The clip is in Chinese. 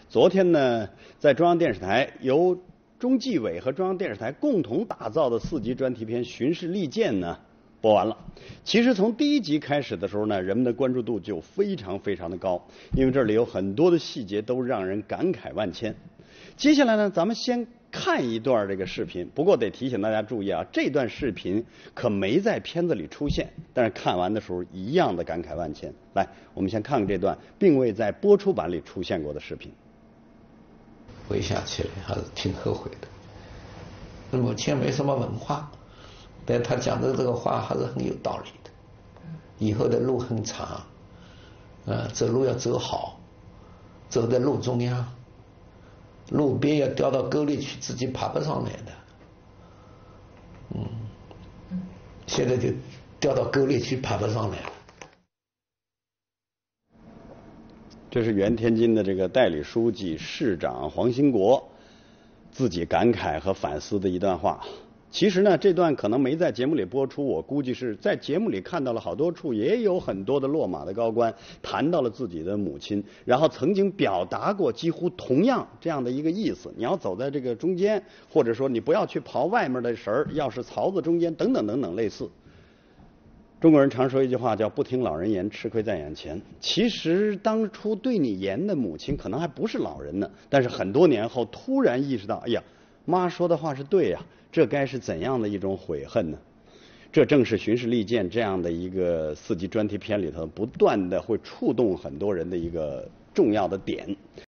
昨天呢，在中央电视台由中纪委和中央电视台共同打造的4集专题片《巡视利剑》呢播完了。其实从第1集开始的时候呢，人们的关注度就非常的高，因为这里有很多的细节都让人感慨万千。接下来呢，咱们先看一段这个视频，不过得提醒大家注意啊，这段视频可没在片子里出现，但是看完的时候一样的感慨万千。来，我们先看看这段并未在播出版里出现过的视频。 回想起来还是挺后悔的。母亲没什么文化，但他讲的这个话还是很有道理的。以后的路很长，走路要走好，走在路中央，路边要掉到沟里去，自己爬不上来的。现在就掉到沟里去，爬不上来了。 这是原天津的这个代理书记、市长黄兴国自己感慨和反思的一段话。其实呢，这段可能没在节目里播出，我估计是在节目里看到了好多处，也有很多的落马的高官谈到了自己的母亲，然后曾经表达过几乎同样这样的一个意思：你要走在这个中间，或者说你不要去刨外面的绳儿，要是槽子中间，等等等等类似。中国人常说一句话叫不听老人言，吃亏在眼前。其实当初对你严的母亲可能还不是老人呢，但是很多年后突然意识到，哎呀，妈说的话是对呀，这该是怎样的一种悔恨呢？这正是《巡视利剑》这样的一个4集专题片里头不断的会触动很多人的一个重要的点。